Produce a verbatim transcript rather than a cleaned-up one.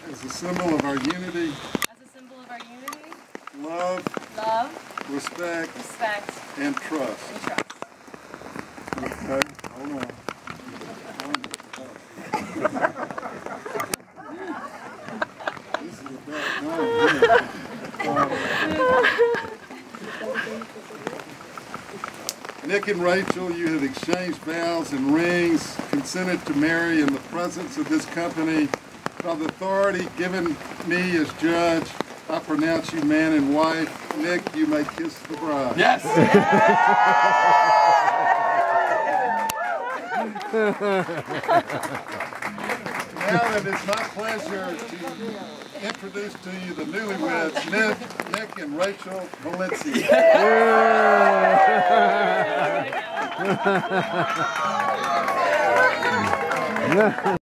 as a symbol of our unity, as a symbol of our unity, love, love, respect, respect, and trust. and trust. Okay, hold on. This is about done. Nick and Rachel, you have exchanged vows and rings, consented to marry in the presence of this company. By the authority given me as judge, I pronounce you man and wife. Nick, you may kiss the bride. Yes! Now that it's my pleasure to introduce to you the newlyweds, Nick, Nick and Rachel Valencia. Yeah.